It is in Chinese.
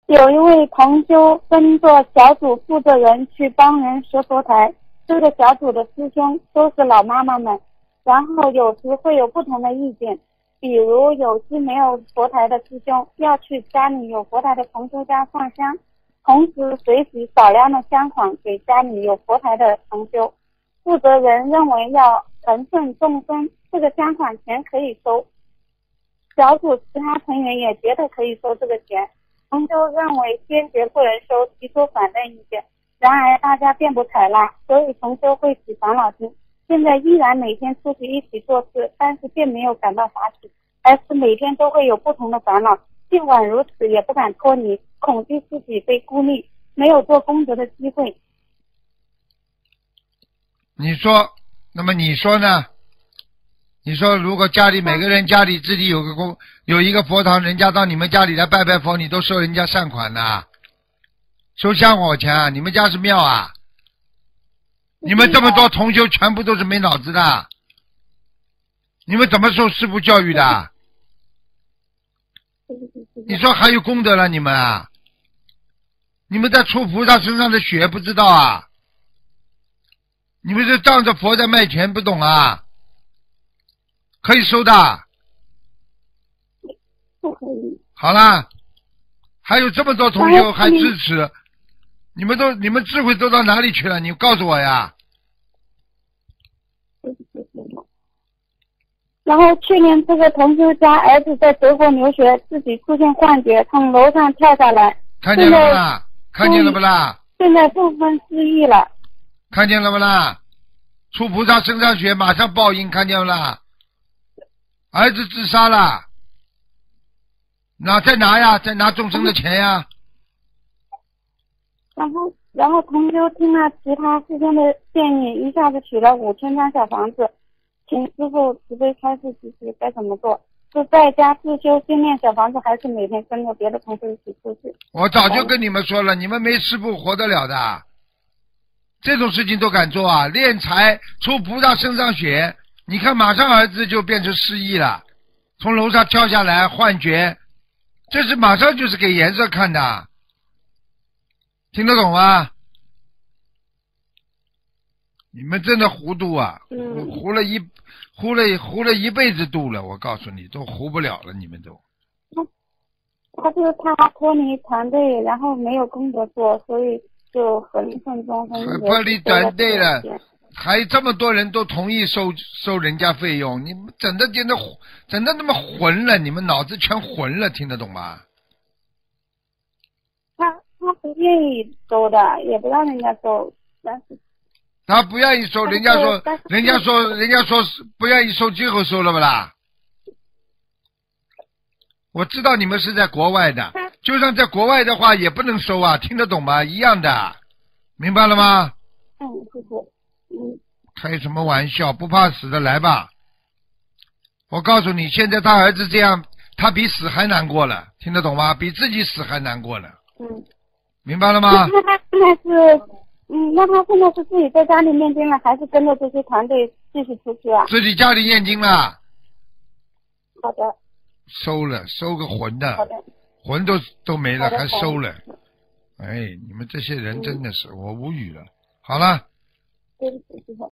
有一位同修跟着小组负责人去帮人设佛台，这个小组的师兄都是老妈妈们，然后有时会有不同的意见，比如有些没有佛台的师兄要去家里有佛台的同修家上香，同时随喜少量的香款给家里有佛台的同修。负责人认为要承顺众生，这个香款钱可以收，小组其他成员也觉得可以收这个钱，同修认为坚决不能收，提出反对意见。然而大家并不采纳，所以同修会起烦恼心。现在依然每天出去一起做事，但是并没有感到法喜，而是每天都会有不同的烦恼。尽管如此，也不敢脱离，恐惧自己被孤立，没有做功德的机会。 你说，那么你说呢？你说如果家里每个人家里自己有一个佛堂，人家到你们家里来拜拜佛，你都收人家善款呐，收香火钱啊？你们家是庙啊？你们这么多同修全部都是没脑子的，你们怎么受师父教育的？你说还有功德了你们啊？你们在出菩萨身上的血不知道啊？你们是仗着佛在卖钱不懂啊？可以收的。 不可以。 好啦，还有这么多同修还支持，你们智慧都到哪里去了？你告诉我呀。 然后去年这个同修家儿子在德国留学，自己出现幻觉，从楼上跳下来， 看见了不啦？看见了不啦？ 现在部分失忆了。 看见了不啦？出菩萨身上血，马上报应，看见了啦？儿子自杀了，再拿呀，再拿众生的钱呀。 然后同修听了其他师兄的建议，一下子取了5000张小房子，请师父慈悲开示指示该怎么做。是在家自修训练小房子，还是每天跟着别的同学一起出去？ 我早就跟你们说了，你们没师父活得了的，这种事情都敢做啊！敛财出菩萨身上血，你看马上儿子就变成失忆了，从楼上跳下来幻觉，这是马上就是给颜色看的，听得懂吗？你们真的糊涂啊！糊了一辈子度了，我告诉你，都糊不了了，你们都。 他说他脱离团队，然后没有功德做，所以就很顺众生。 脱离团队了，还这么多人都同意收人家费用，你们整的那么混了，你们脑子全混了，听得懂吗？ 他不愿意收的，也不让人家收，但是。 他不愿意收，人家说不愿意收，最后收了不啦？我知道你们是在国外的，就算在国外的话也不能收啊，听得懂吗？一样的，明白了吗？ 谢谢。 开什么玩笑，不怕死的来吧。我告诉你，现在他儿子这样，他比死还难过了，听得懂吗？比自己死还难过了。明白了吗？ 那他现在是那他现在是自己在家里念经了，还是跟着这些团队继续出去啊？ 自己家里念经了。 好的。 收了，收个魂的。 好的。 魂都没了，还收了。哎，你们这些人真的是，我无语了。好了。 对不起，师傅。